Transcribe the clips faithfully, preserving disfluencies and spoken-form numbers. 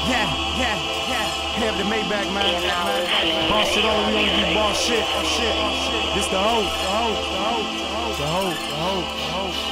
Yeah, yeah, yeah. Have the Maybach, man. Boss shit on, we only do boss shit. Shit, shit. This the hoe, the hoe, the hoe, the hoe, the hoe, the hoe, the hoe.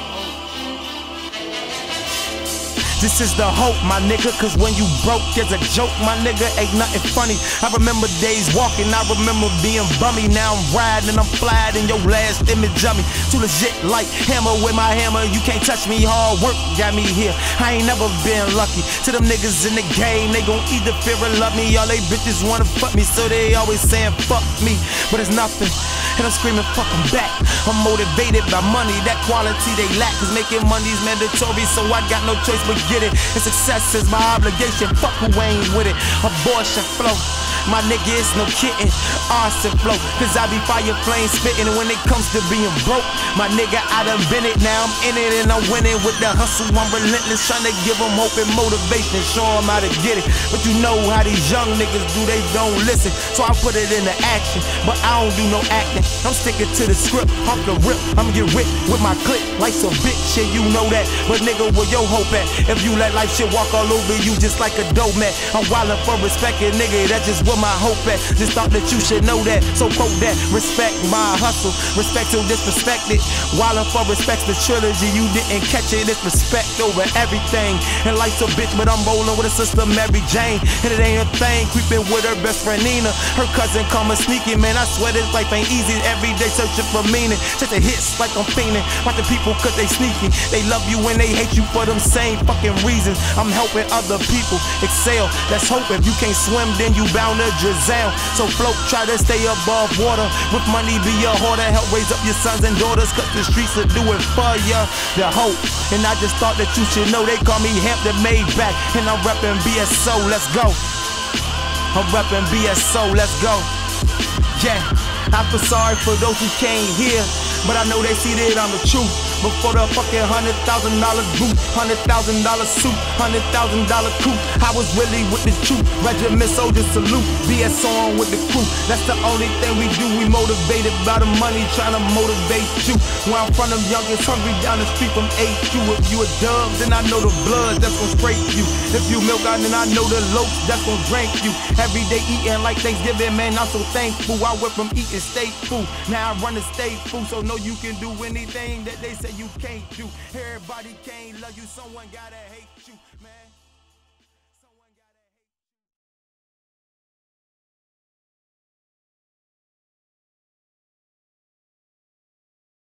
This is the hope, my nigga, cause when you broke, there's a joke, my nigga, ain't nothing funny. I remember days walking, I remember being bummy. Now I'm riding and I'm flying in your last image of me. Too legit like hammer with my hammer, you can't touch me. Hard work got me here, I ain't never been lucky. To them niggas in the game, they gon' either fear or love me. All they bitches wanna fuck me, so they always saying fuck me. But it's nothing, and I'm screaming fuck 'em back. I'm motivated by money, that quality they lack. Cause making money's mandatory, so I got no choice but get it. And success is my obligation, fuck who ain't with it. Abortion flow, my nigga, it's no kidding. Arson flow, cause I be fire flame spitting. And when it comes to being broke, my nigga, I done been it. Now I'm in it and I'm winning with the hustle. I'm relentless, trying to give them hope and motivation, show them how to get it. But you know how these young niggas do, they don't listen. So I put it into action, but I don't do no acting. I'm sticking to the script, off the rip. I'ma get ripped with my click, like some bitch shit, you know that. But nigga, where your hope at? If you let life shit walk all over you just like a dope man. I'm wildin' for respect, and nigga, that's just where my hope at. Just thought that you should know that, so quote that. Respect my hustle, respect till disrespected. Wildin' for respect's the trilogy, you didn't catch it. It's respect over everything. And life's a bitch, but I'm rollin' with a sister Mary Jane. And it ain't a thing, creepin' with her best friend Nina. Her cousin come a sneaking, man, I swear this life ain't easy. Every day searching for meaning, just a hits like I'm fiending. Watch the people cause they sneaky, they love you and they hate you for them same fucking reasons. I'm helping other people excel, that's hope. If you can't swim, then you bound to drown. So float, try to stay above water. With money be a hoarder, help raise up your sons and daughters, cause the streets will do it for ya. The hope, and I just thought that you should know. They call me Hampton Maybach, and I'm reppin' B S O, let's go. I'm reppin' B S O, let's go. Yeah, I feel sorry for those who can't hear, but I know they see that I'm the truth. Before the fucking hundred thousand dollar boot, hundred thousand dollar suit, hundred thousand dollar coupe, I was really with the truth. Regiment soldiers salute, B S on with the crew. That's the only thing we do. We motivated by the money, trying to motivate you. Where I'm from, them youngest hungry down the street from H Q. If you a dub, then I know the blood that's gon' scrape you. If you milk out, then I know the loaf that's gon' drink you. Every day eating like Thanksgiving, man, I'm so thankful. I went from eating steak food, now I run the state food. So know you can do anything that they say you can't do. Everybody can't love you, someone gotta hate you, man.